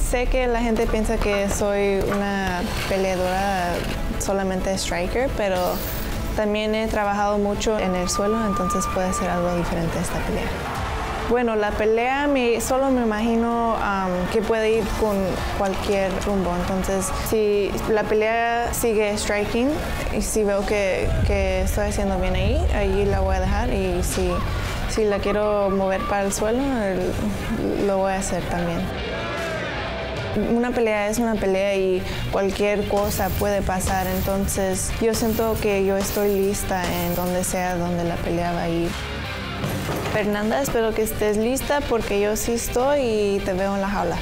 Sé que la gente piensa que soy una peleadora solamente striker, pero también he trabajado mucho en el suelo, entonces puede ser algo diferente esta pelea. Bueno, la pelea solo me imagino que puede ir con cualquier rumbo. Entonces, si la pelea sigue striking y si veo que estoy haciendo bien ahí la voy a dejar. Y si la quiero mover para el suelo, lo voy a hacer también. Una pelea es una pelea y cualquier cosa puede pasar. Entonces, yo siento que yo estoy lista en donde sea donde la pelea va a ir. Fernanda, espero que estés lista porque yo sí estoy y te veo en la jaula.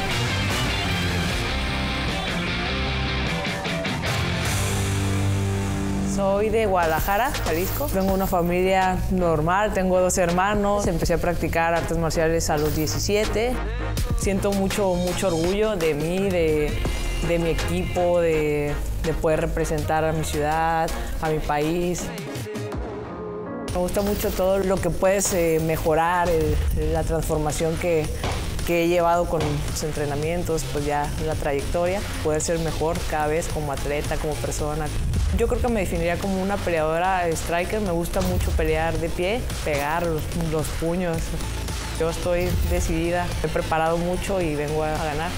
Soy de Guadalajara, Jalisco. Vengo de una familia normal, tengo 2 hermanos. Empecé a practicar artes marciales a los 17. Siento mucho orgullo de mí, de mi equipo, de poder representar a mi ciudad, a mi país. Me gusta mucho todo lo que puedes mejorar, la transformación que he llevado con los entrenamientos, pues ya la trayectoria, poder ser mejor cada vez como atleta, como persona. Yo creo que me definiría como una peleadora striker. Me gusta mucho pelear de pie, pegar los puños. Yo estoy decidida, he preparado mucho y vengo a ganar.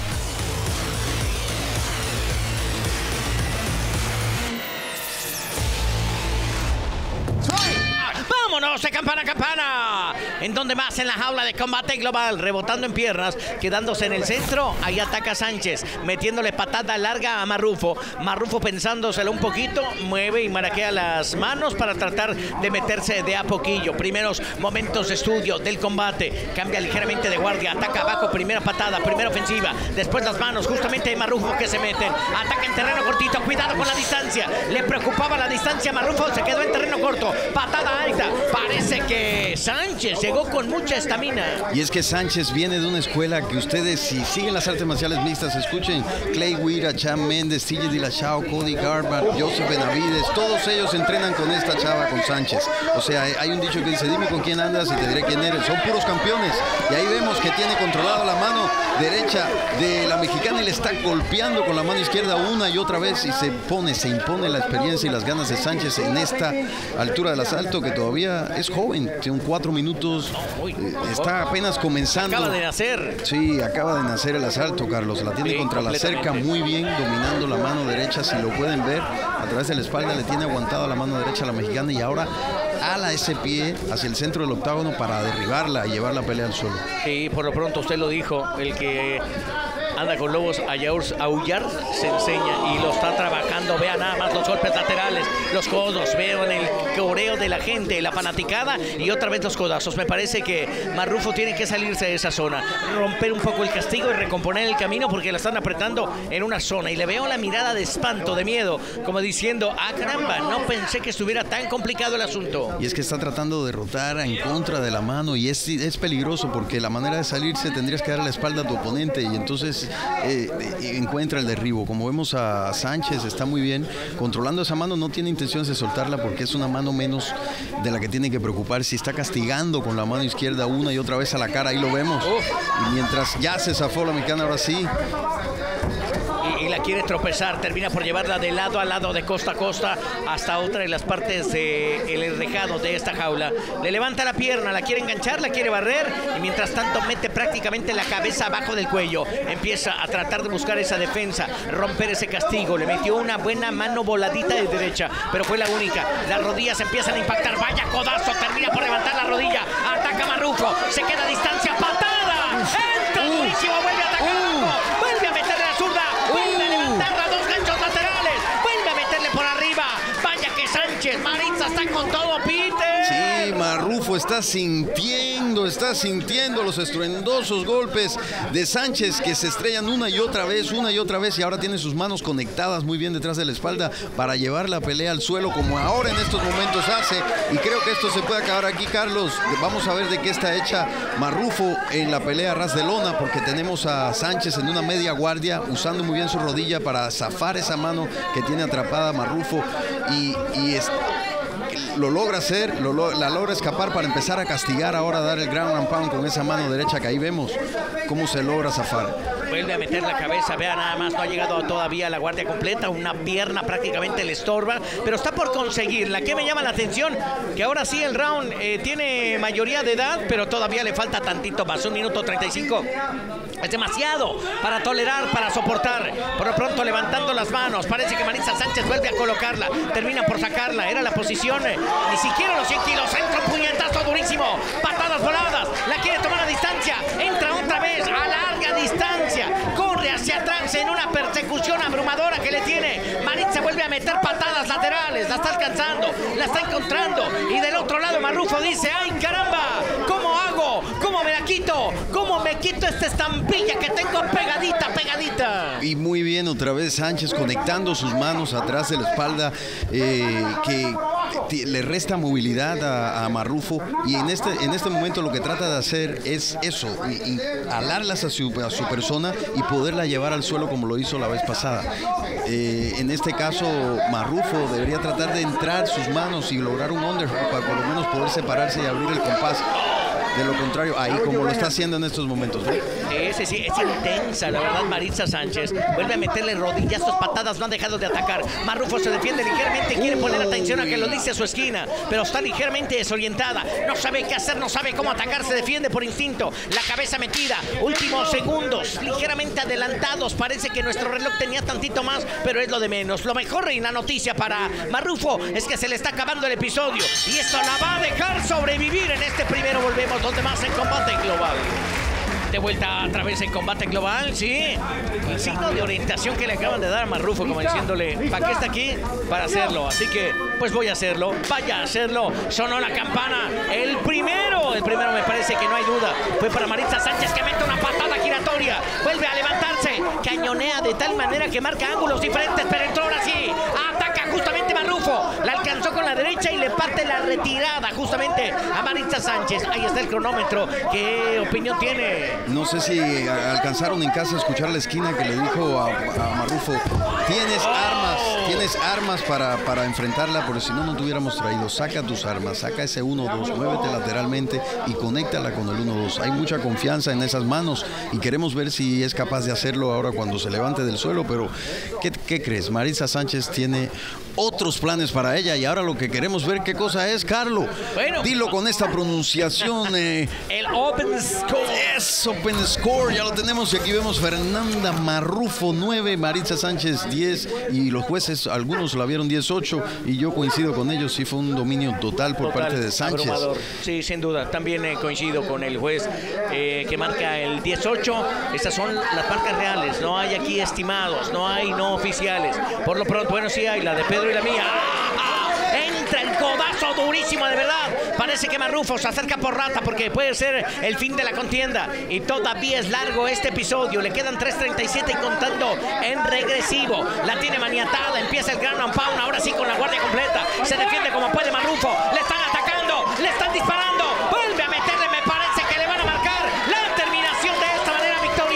¡Vámonos de campana a campana! ¿En dónde más? En la jaula de Combate Global, rebotando en piernas, quedándose en el centro. Ahí ataca Sánchez, metiéndole patada larga a Marrufo. Marrufo pensándoselo un poquito, mueve y maraquea las manos para tratar de meterse de a poquillo. Primeros momentos de estudio del combate. Cambia ligeramente de guardia, ataca abajo, primera patada, primera ofensiva. Después las manos, justamente hay Marrufo que se meten. Ataca en terreno cortito, cuidado con la distancia. Le preocupaba la distancia a Marrufo, se quedó en terreno corto. Patada alta. Parece que Sánchez llegó con mucha estamina. Y es que Sánchez viene de una escuela que ustedes, si siguen las artes marciales mixtas, escuchen: Clay Guida, Cham Méndez, TJ Dillashaw, Cody Garbrandt, Joseph Benavides, todos ellos entrenan con esta chava, con Sánchez. O sea, hay un dicho que dice: dime con quién andas y te diré quién eres. Son puros campeones. Y ahí vemos que tiene controlado la mano derecha de la mexicana y le está golpeando con la mano izquierda una y otra vez, y se impone la experiencia y las ganas de Sánchez en esta altura del asalto, que todavía es joven, tiene 4 minutos, está apenas comenzando. Acaba de nacer. Sí, acaba de nacer el asalto, Carlos. La tiene contra la cerca muy bien, dominando la mano derecha, si lo pueden ver, a través de la espalda le tiene aguantado la mano derecha a la mexicana, y ahora ala ese pie hacia el centro del octágono para derribarla y llevar la pelea al suelo. Y por lo pronto usted lo dijo, el que anda con lobos a aullar se enseña y lo está trabajando. Vean nada más los golpes laterales, los codos, veo en el coreo de la gente, la fanaticada, y otra vez los codazos. Me parece que Marrufo tiene que salirse de esa zona, romper un poco el castigo y recomponer el camino, porque la están apretando en una zona, y le veo la mirada de espanto, de miedo, como diciendo: ah, caramba, no pensé que estuviera tan complicado el asunto. Y es que está tratando de derrotar en contra de la mano, y es peligroso, porque la manera de salirse tendrías que dar la espalda a tu oponente, y entonces encuentra el derribo. Como vemos a Sánchez, está muy bien controlando esa mano, no tiene intenciones de soltarla porque es una mano menos de la que tiene que preocupar. Si está castigando con la mano izquierda una y otra vez a la cara, ahí lo vemos. Y mientras ya se zafó la mexicana, ahora sí. Y la quiere tropezar, termina por llevarla de lado a lado, de costa a costa, hasta otra de las partes del enrejado de esta jaula. Le levanta la pierna, la quiere enganchar, la quiere barrer, y mientras tanto mete prácticamente la cabeza abajo del cuello. Empieza a tratar de buscar esa defensa, romper ese castigo. Le metió una buena mano voladita de derecha, pero fue la única. Las rodillas empiezan a impactar. Vaya codazo, termina por levantar la rodilla. Ataca Marrufo, se queda a distancia, patada. Entra durísimo, vuelve a atacar abajo, vuelve a meterle la zurda, vuelve a levantarla, 2 ganchos laterales, vuelve a meterle por arriba. Vaya que Sánchez, Maritza está con todo, Peter. Sí, Marrufo está sintiendo los estruendosos golpes de Sánchez, que se estrellan una y otra vez, y ahora tiene sus manos conectadas muy bien detrás de la espalda para llevar la pelea al suelo, como ahora en estos momentos hace. Y creo que esto se puede acabar aquí, Carlos. Vamos a ver de qué está hecha Marrufo en la pelea a ras de lona, porque tenemos a Sánchez en una media guardia, usando muy bien su rodilla para zafar esa mano que tiene atrapada Marrufo, y lo logra hacer, la logra escapar para empezar a castigar ahora, dar el ground and pound con esa mano derecha, que ahí vemos cómo se logra zafar. Vuelve a meter la cabeza, vea nada más, no ha llegado todavía a la guardia completa, una pierna prácticamente le estorba, pero está por conseguirla. ¿Qué me llama la atención? Que ahora sí el round tiene mayoría de edad, pero todavía le falta tantito más, 1 minuto 35. Es demasiado para tolerar, para soportar. Por lo pronto levantando las manos, parece que Maritza Sánchez vuelve a colocarla, termina por sacarla, era la posición, ni siquiera los 100 kilos, entra un puñetazo durísimo, patadas voladas, la quiere tomar a distancia, entra otra vez a larga distancia, corre hacia atrás en una persecución abrumadora que le tiene. Maritza vuelve a meter patadas laterales, la está alcanzando, la está encontrando, y del otro lado Marrufo dice: ¡ay caramba! ¿Cómo hago? ¿Cómo me la quito? ¿Cómo me quito esta estampilla que tengo pegadita? Y muy bien, otra vez Sánchez conectando sus manos atrás de la espalda, que le resta movilidad a Marrufo, y en este momento lo que trata de hacer es eso, y alarlas a su persona y poderla llevar al suelo como lo hizo la vez pasada. En este caso Marrufo debería tratar de entrar sus manos y lograr un underhook para por lo menos poder separarse y abrir el compás. De lo contrario, ahí como lo está haciendo en estos momentos, ¿no? Sí, es intensa, la verdad, Maritza Sánchez. Vuelve a meterle rodillazos, patadas, no han dejado de atacar. Marrufo se defiende ligeramente, quiere poner atención a que lo dice a su esquina, pero está ligeramente desorientada. No sabe qué hacer, no sabe cómo atacar, se defiende por instinto. La cabeza metida, últimos segundos, ligeramente adelantados. Parece que nuestro reloj tenía tantito más, pero es lo de menos. Lo mejor y la noticia para Marrufo es que se le está acabando el episodio, y esto la va a dejar sobrevivir en este primero. Volvemos donde más en Combate Global. De vuelta a través en Combate Global, sí. El signo de orientación que le acaban de dar a Marrufo, como diciéndole: ¿para qué está aquí? Para hacerlo. Así que, pues voy a hacerlo. Vaya a hacerlo. Sonó la campana. El primero me parece que no hay duda. Fue para Maritza Sánchez, que mete una patada giratoria. Vuelve a levantarse. Cañonea de tal manera que marca ángulos diferentes, pero entró ahora sí. Ataca justamente Marrufo. La alcanzó con la derecha y le parte la retirada justamente a Maritza Sánchez. Ahí está el cronómetro. ¿Qué opinión tiene? No sé si alcanzaron en casa a escuchar la esquina que le dijo a Marrufo: tienes armas para enfrentarla, porque si no te hubiéramos traído. Saca tus armas, saca ese 1-2, muévete lateralmente y conéctala con el 1-2. Hay mucha confianza en esas manos y queremos ver si es capaz de hacerlo ahora cuando se levante del suelo. Pero ¿qué crees? Maritza Sánchez tiene otros planes para ella, y ahora lo que queremos ver qué cosa es, Carlo. Bueno, dilo con esta pronunciación. El Open Score. Es Open Score, ya lo tenemos, y aquí vemos Fernanda Marrufo 9, Maritza Sánchez 10, y los jueces, algunos la vieron 18, y yo coincido con ellos, sí fue un dominio total por parte de Sánchez. Abrumador. Sí, sin duda, también coincido con el juez que marca el 18. Estas son las marcas reales, no hay aquí estimados, no hay no oficiales. Por lo pronto, bueno, sí hay la de Pedro y la mía. Entra el codazo durísimo, de verdad. Parece que Marrufo se acerca por rata, porque puede ser el fin de la contienda. Y todavía es largo este episodio. Le quedan 3:37 y contando en regresivo. La tiene maniatada. Empieza el ground and pound. Ahora sí con la guardia completa. Se defiende como puede Marrufo. Le están atacando. Le están disparando. Vuelve a meterle. Me parece que le van a marcar la terminación de esta manera. Victoria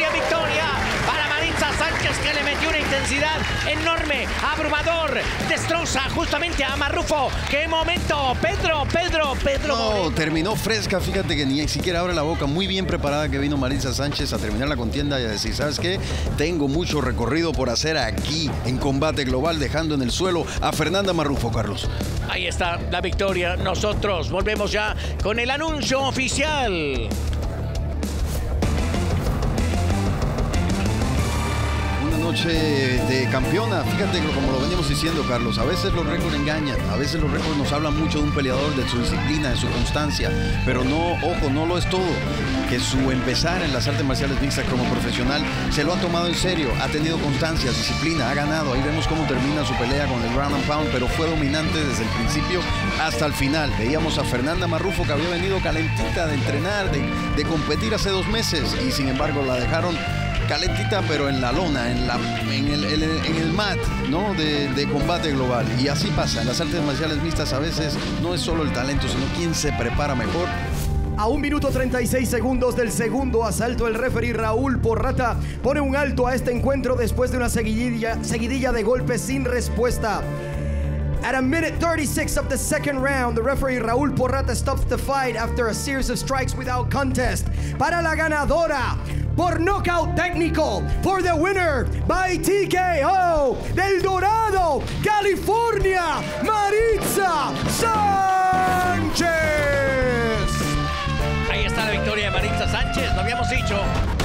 para Maritza Sánchez, que le metió una intensidad enorme, abrumador. Destroza justamente a Marrufo. ¡Qué momento! Pedro. No, terminó fresca, fíjate que ni siquiera abre la boca. Muy bien preparada que vino Maritza Sánchez a terminar la contienda y a decir: ¿sabes qué? Tengo mucho recorrido por hacer aquí en Combate Global, dejando en el suelo a Fernanda Marrufo, Carlos. Ahí está la victoria. Nosotros volvemos ya con el anuncio oficial. Noche de campeona. Fíjate como lo veníamos diciendo, Carlos, a veces los récords engañan, a veces los récords nos hablan mucho de un peleador, de su disciplina, de su constancia, pero no, ojo, no lo es todo. Que su empezar en las artes marciales mixtas como profesional se lo ha tomado en serio, ha tenido constancia, disciplina, ha ganado. Ahí vemos cómo termina su pelea con el ground and pound, pero fue dominante desde el principio hasta el final. Veíamos a Fernanda Marrufo, que había venido calentita de entrenar, de competir hace 2 meses, y sin embargo la dejaron calentita, pero en la lona, en el mat, ¿no? de Combate Global. Y así pasa, en las artes marciales mixtas a veces no es solo el talento, sino quién se prepara mejor. A 1 minuto 36 segundos del segundo asalto, el referee Raúl Porrata pone un alto a este encuentro después de una seguidilla de golpes sin respuesta. At a minute 36 of the second round, the referee Raúl Porrata stops the fight after a series of strikes without contest. Para la ganadora por nocaut técnico. For the winner by TKO del Dorado, California, Maritza Sánchez. Ahí está la victoria de Maritza Sánchez, lo habíamos dicho.